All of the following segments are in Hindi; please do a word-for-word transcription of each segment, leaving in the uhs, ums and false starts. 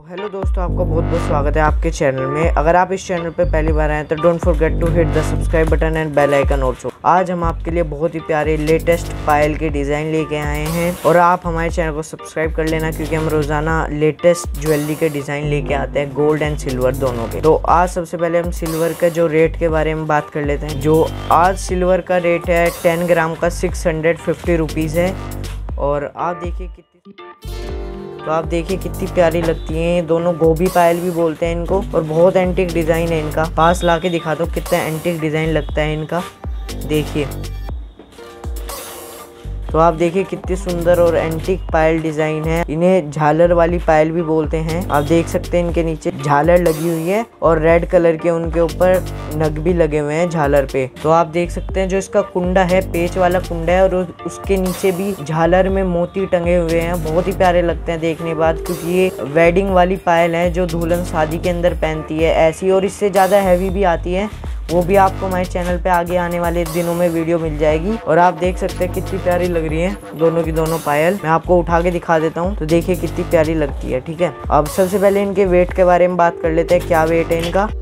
हेलो दोस्तों, आपका बहुत बहुत स्वागत है आपके चैनल में। अगर आप इस चैनल पे पहली बार आए तो don't forget to hit the subscribe button and bell icon also. आज हम आपके लिए बहुत ही प्यारे लेटेस्ट पायल के डिज़ाइन लेके आए हैं और आप हमारे चैनल को सब्सक्राइब कर लेना, क्योंकि हम रोज़ाना लेटेस्ट ज्वेलरी के डिज़ाइन लेके आते हैं, गोल्ड एंड सिल्वर दोनों के। तो आज सबसे पहले हम सिल्वर के जो रेट के बारे में बात कर लेते हैं। जो आज सिल्वर का रेट है टेन ग्राम का सिक्स हंड्रेड फिफ्टी रुपीज़ है। और आप देखिए कितनी तो आप देखिए कितनी प्यारी लगती हैं ये दोनों। गोभी पायल भी बोलते हैं इनको और बहुत एंटीक डिज़ाइन है इनका। पास ला के दिखा दो कितना एंटीक डिज़ाइन लगता है इनका, देखिए। तो आप देखिए कितनी सुंदर और एंटीक पायल डिज़ाइन है। इन्हें झालर वाली पायल भी बोलते हैं। आप देख सकते हैं इनके नीचे झालर लगी हुई है और रेड कलर के उनके ऊपर नग भी लगे हुए हैं झालर पे। तो आप देख सकते हैं जो इसका कुंडा है, पेच वाला कुंडा है, और उसके नीचे भी झालर में मोती टंगे हुए हैं। बहुत ही प्यारे लगते हैं देखने बाद, क्योंकि ये वेडिंग वाली पायल है जो दुल्हन शादी के अंदर पहनती है ऐसी। और इससे ज़्यादा हैवी भी आती है, वो भी आपको हमारे चैनल पे आगे आने वाले दिनों में वीडियो मिल जाएगी। और आप देख सकते हैं कितनी प्यारी लग रही है दोनों की दोनों पायल। मैं आपको उठा के दिखा देता हूँ, तो देखिए कितनी प्यारी लगती है। ठीक है, अब सबसे पहले इनके वेट के बारे में बात कर लेते हैं, क्या वेट है इनका।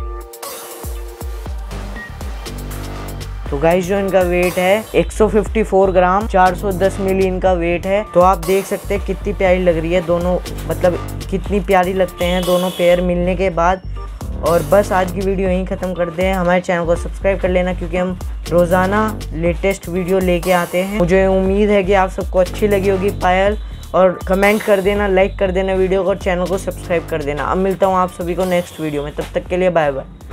तो गाइस जो इनका वेट है एक सौ चौवन ग्राम, चार सौ दस मिली इनका वेट है। तो आप देख सकते हैं कितनी प्यारी लग रही है दोनों, मतलब कितनी प्यारी लगते हैं दोनों पेयर मिलने के बाद। और बस आज की वीडियो यहीं ख़त्म करते हैं। हमारे चैनल को सब्सक्राइब कर लेना, क्योंकि हम रोज़ाना लेटेस्ट वीडियो लेके आते हैं। मुझे उम्मीद है कि आप सबको अच्छी लगी होगी पायल। और कमेंट कर देना, लाइक कर देना वीडियो को, और चैनल को सब्सक्राइब कर देना। अब मिलता हूँ आप सभी को नेक्स्ट वीडियो में, तब तक के लिए बाय बाय।